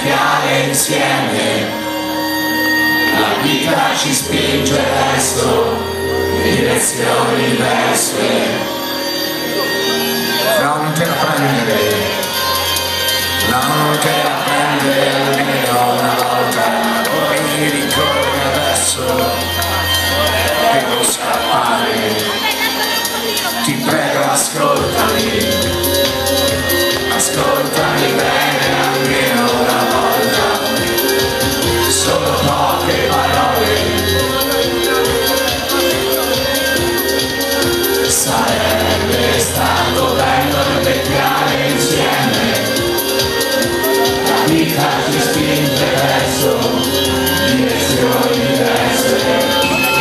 invecchiare insieme, la vita ci spinge verso direzioni diverse. Non te la prendere, non te la prendere almeno una volta, poi ricorri adesso, devo scappare, ti prego ascoltami, ascoltami bene almeno una volta, solo poche parole, sarebbe stato bello invecchiare insieme, la vita ci spinge verso direzioni diverse.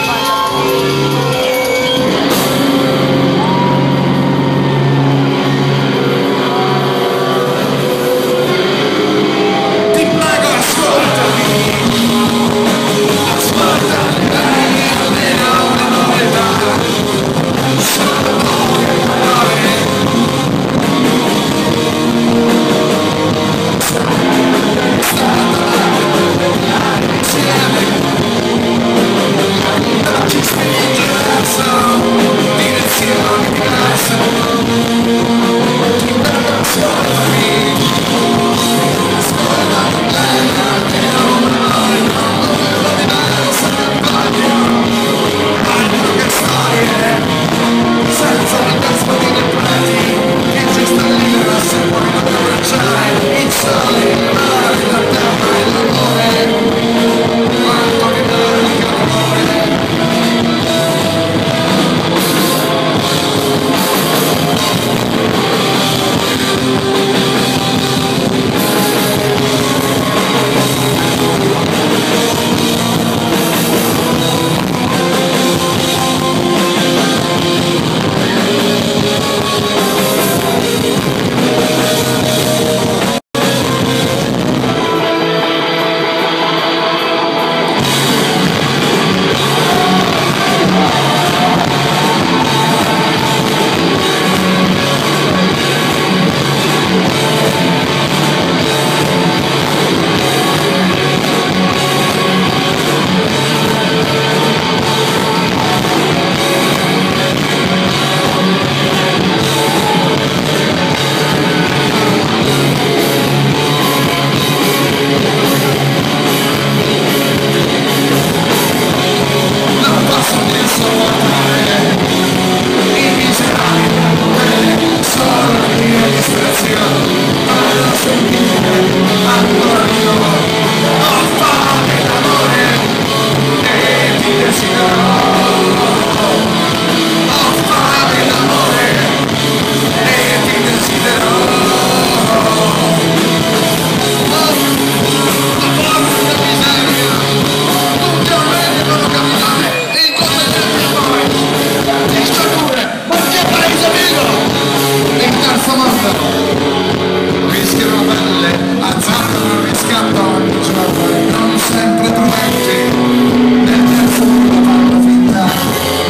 Rischiano la pelle, azzardano il riscatto ogni giorno e non sempre prudenti. Nel terzo mondo fanno finta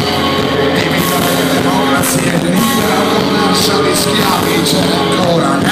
di vita delle democrazie, di libera commercio di schiavi c'è ancora.